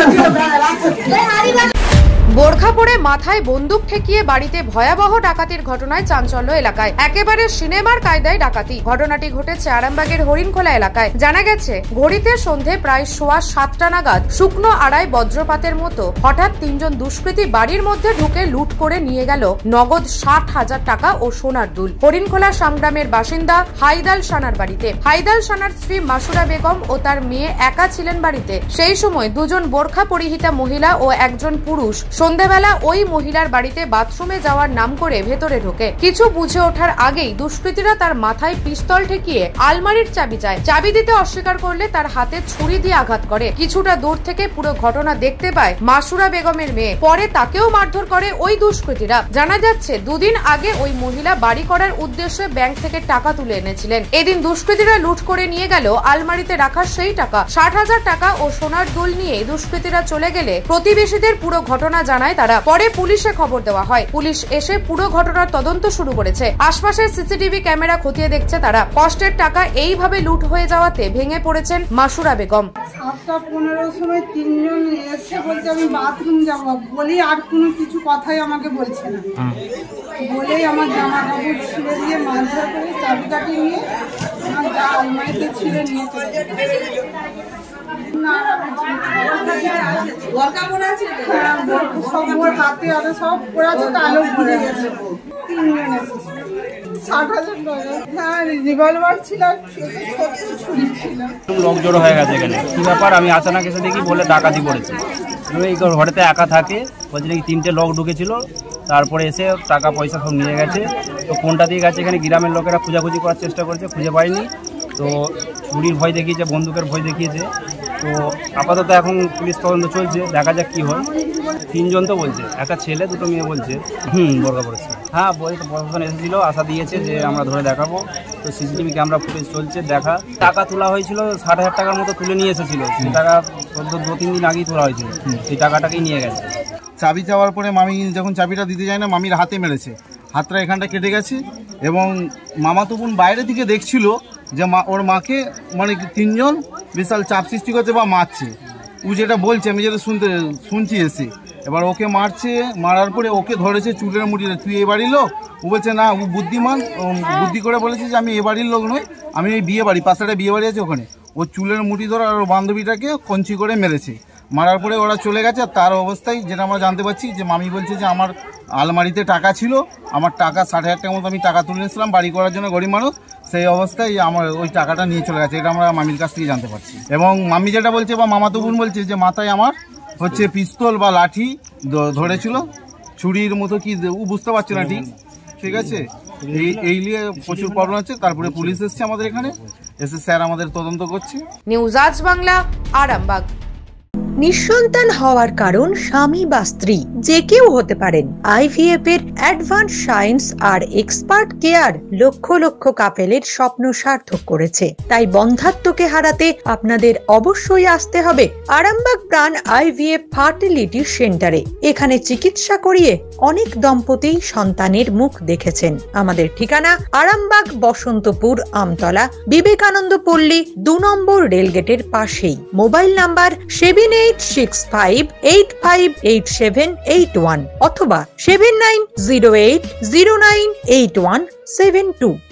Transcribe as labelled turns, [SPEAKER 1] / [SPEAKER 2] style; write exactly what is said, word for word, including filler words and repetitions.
[SPEAKER 1] বোরখা পরে মাথায় বন্দুক ঠেকিয়ে বাড়িতে ভয়াবহ ডাকাতির ঘটনায় চাঞ্চল্য এলাকায়। একেবারে সিনেমার কায়দায় ডাকাতি। ঘটনাটি ঘটেছে আরামবাগের হরিণখোলা এলাকায়। জানা গেছে, ঘড়িতে সন্ধে প্রায় সোয়া সাতটা নাগাদ শুকনো আড়াই বজ্রপাতের মতো হঠাৎ তিনজন দুষ্কৃতী বাড়ির মধ্যে ঢুকে লুট করে নিয়ে গেল নগদ ষাট হাজার টাকা ও সোনার দুল। হরিণখোলা সংগ্রামের বাসিন্দা হাইদাল সানার বাড়িতে। হাইদাল সানার স্ত্রী মাসুরা বেগম ও তার মেয়ে একা ছিলেন বাড়িতে। সেই সময় দুজন বোরখা পরিহিতা মহিলা ও একজন পুরুষ সন্ধ্যাবেলা ওই মহিলার বাড়িতে বাথরুমে যাওয়ার নাম করে ভেতরে ঢোকে। কিছু বুঝে ওঠার আগেই দুষ্কৃতীরা তার মাথায় পিস্তল ঠেকিয়ে আলমারির চাবি চায়। চাবি দিতে অস্বীকার করলে তার হাতে ছুরি দিয়ে আঘাত করে। কিছুটা দূর থেকে পুরো ঘটনা দেখতে পায় মাসুরা বেগমের মেয়ে। পরে তাকেও মারধর করে ওই দুষ্কৃতীরা। জানা যাচ্ছে, দুদিন আগে ওই মহিলা বাড়ি করার উদ্দেশ্যে ব্যাংক থেকে টাকা তুলে এনেছিলেন। এদিন দুষ্কৃতীরা লুট করে নিয়ে গেল আলমারিতে রাখা সেই টাকা। ষাট হাজার টাকা ও সোনার দুল নিয়ে দুষ্কৃতীরা চলে গেলে প্রতিবেশীদের পুরো ঘটনা জানায় তারা। পরে পুলিশে খবর দেওয়া হয়। পুলিশ এসে পুরো ঘটনার তদন্ত শুরু করেছে। আশপাশের সিসিটিভি ক্যামেরা খতিয়ে দেখছে তারা। কষ্টের টাকা এইভাবে লুট হয়ে যাওয়াতে ভেঙে পড়েছেন মাসুরা বেগম।
[SPEAKER 2] সাতটা পনেরো সময় তিনজন এসে বলছে আমি বাথরুম যাবো বলি, আর কোনো কিছু কথাই আমাকে বলছে না। বলেই আমার জামা কাপড় ছিঁড়ে দিয়ে মারধর করে চাবিটাকে নিয়ে আমার যা আলমারিতে ছিঁড়ে নিয়ে চলে
[SPEAKER 3] লোক জড়ো হয়ে গেছে এখানে। কি ব্যাপার আমি আচানক এসে দেখি বলে ডাকাতি পড়েছে। এই ঘরেতে একা থাকে, বলছে নাকি তিনটে লোক ঢুকেছিল, তারপরে এসে টাকা পয়সা সব নিয়ে গেছে। তো কোনটা দিয়ে গেছে এখানে গ্রামের লোকেরা খোঁজাখুঁজি করার চেষ্টা করেছে, খুঁজে পায়নি। তো ছুরির ভয় দেখিয়েছে, বন্দুকের ভয় দেখিয়েছে। তো আপাতত এখন পুলিশ তদন্ত চলছে, দেখা যাক কি হয়। তিনজন তো বলছে, একটা ছেলে দুটো মেয়ে বলছে হুম বোরখা পড়েছে। হ্যাঁ বই তো প্রশাসন এসেছিলো, আশা দিয়েছে যে আমরা ধরে দেখাবো। তো সিসিটিভি ক্যামেরা ফুটেজ চলছে দেখা। টাকা তোলা হয়েছিল ষাট হাজার টাকার মতো তুলে নিয়ে এসেছিলো। সেই টাকা দু তিন দিন আগেই তোলা হয়েছিল, সেই টাকাটাকেই নিয়ে গেছে।
[SPEAKER 4] চাবি চাওয়ার পরে মামি যখন চাবিটা দিতে যায় না, মামির হাতে মেরেছে, হাতটা এখানটা কেটে গেছে। এবং মামাতো বোন বাইরে থেকে দেখছিল যে মা ওর মাকে মানে তিনজন বিশাল চাপ সৃষ্টি করছে বা মারছে। ও যেটা বলছে আমি যেটা শুনতে শুনছি এসে, এবার ওকে মারছে, মারার পরে ওকে ধরেছে চুলের মুঠিতে, তুই এ বাড়ির লোক? ও বলছে না, ও বুদ্ধিমান, বুদ্ধি করে বলেছে যে আমি এ বাড়ির লোক নই, আমি ওই বিয়ে বাড়ি, পাশে একটা বিয়ে বাড়ি আছে ওখানে। ও চুলের মুঠি ধরে আর ওর বান্ধবীটাকে কঞ্চি করে মেরেছে। মারার পরে ওরা চলে গেছে। আর তার অবস্থায় যেটা আমরা জানতে পারছি যে মামি বলছে যে আমার আলমারিতে টাকা ছিল, আমার টাকা ষাট হাজার টাকার মতো আমি টাকা তুলে নিয়েছিলাম বাড়ি করার জন্য, গরিব মানুষ, সেই অবস্থায় আমার ওই টাকাটা নিয়ে চলে গেছে। এটা আমরা মামির কাছ থেকে জানতে পারছি। এবং মামি যেটা বলছে বা মামাতো বোন বলছে যে মাথায় আমার হচ্ছে পিস্তল বা লাঠি ধরেছিল, ছুরির মতো কি ও বুঝতে পারছে না ঠিক। ঠিক আছে, এই এই নিয়ে প্রচুর প্রবলেম হচ্ছে। তারপরে পুলিশ এসছে আমাদের এখানে, এসে স্যার আমাদের তদন্ত করছে।
[SPEAKER 1] নিউজ আজ বাংলা, আরামবাগ।
[SPEAKER 5] নিঃসন্তান হওয়ার কারণ স্বামী বা স্ত্রী যে কেউ হতে পারেন। আইভিএফ এর অ্যাডভান্স সায়েন্স আর এক্সপার্ট কেয়ার লক্ষ লক্ষ কাপেলের স্বপ্ন সার্থক করেছে। তাই বন্ধাত্বকে হারাতে আপনাদের অবশ্যই আসতে হবে আরামবাগ প্রাণ আইভিএফ ফার্টিলিটি সেন্টারে। এখানে চিকিৎসা করিয়ে অনেক দম্পতি সন্তানের মুখ দেখেছেন। আমাদের ঠিকানা আরামবাগ বসন্তপুর আমতলা বিবেকানন্দ পল্লী দু নম্বর রেলগেটের পাশেই। Mobile number seven eight six five eight five eight seven eight one অথবা seven nine zero eight zero nine eight one seven two.